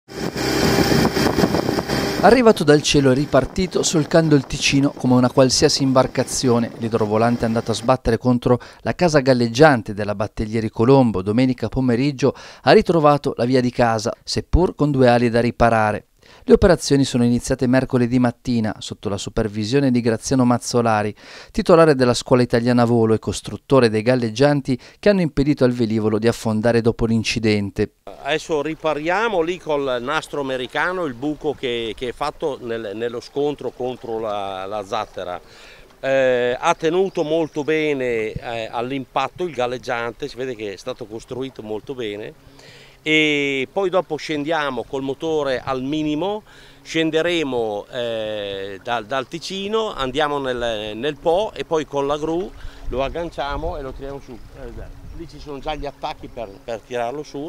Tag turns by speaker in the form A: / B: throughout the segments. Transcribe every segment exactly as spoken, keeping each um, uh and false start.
A: Arrivato dal cielo e ripartito, solcando il Ticino come una qualsiasi imbarcazione, l'idrovolante è andato a sbattere contro la casa galleggiante della Battiglieri Colombo. Domenica pomeriggio ha ritrovato la via di casa, seppur con due ali da riparare. Le operazioni sono iniziate mercoledì mattina sotto la supervisione di Graziano Mazzolari, titolare della Scuola Italiana Volo e costruttore dei galleggianti che hanno impedito al velivolo di affondare dopo l'incidente.
B: Adesso ripariamo lì col nastro americano il buco che, che è fatto nel, nello scontro contro la, la zattera. Eh, ha tenuto molto bene eh, all'impatto il galleggiante, si vede che è stato costruito molto bene. E poi dopo scendiamo col motore al minimo, scenderemo eh, dal, dal Ticino, andiamo nel, nel Po e poi con la gru lo agganciamo e lo tiriamo su. Eh, lì ci sono già gli attacchi per, per tirarlo su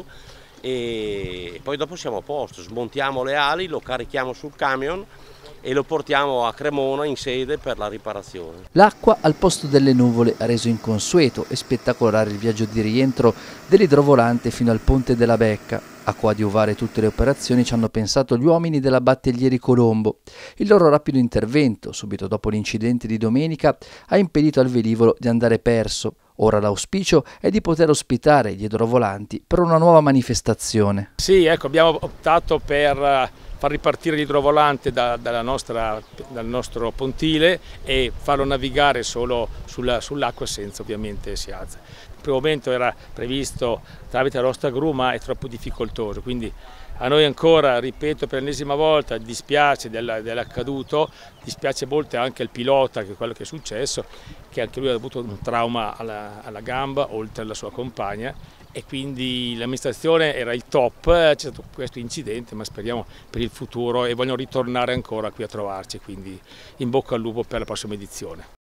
B: e poi dopo siamo a posto, smontiamo le ali, lo carichiamo sul camion e lo portiamo a Cremona in sede per la riparazione.
A: L'acqua al posto delle nuvole ha reso inconsueto e spettacolare il viaggio di rientro dell'idrovolante fino al ponte della Becca. A coadiuvare tutte le operazioni ci hanno pensato gli uomini della Battiglieri Colombo. Il loro rapido intervento, subito dopo l'incidente di domenica, ha impedito al velivolo di andare perso. Ora l'auspicio è di poter ospitare gli idrovolanti per una nuova manifestazione.
C: Sì, ecco, abbiamo optato per far ripartire l'idrovolante da, dalla nostra, dal nostro pontile e farlo navigare solo sulla, sull'acqua senza ovviamente si alza. Il primo momento era previsto tramite la nostra gru, ma è troppo difficoltoso, quindi a noi ancora, ripeto per l'ennesima volta, dispiace dell'accaduto, dispiace molto anche il pilota, che è quello che è successo, che anche lui ha avuto un trauma alla, alla gamba oltre alla sua compagna e quindi l'amministrazione era il top, c'è stato questo incidente, ma speriamo per il futuro e vogliono ritornare ancora qui a trovarci, quindi in bocca al lupo per la prossima edizione.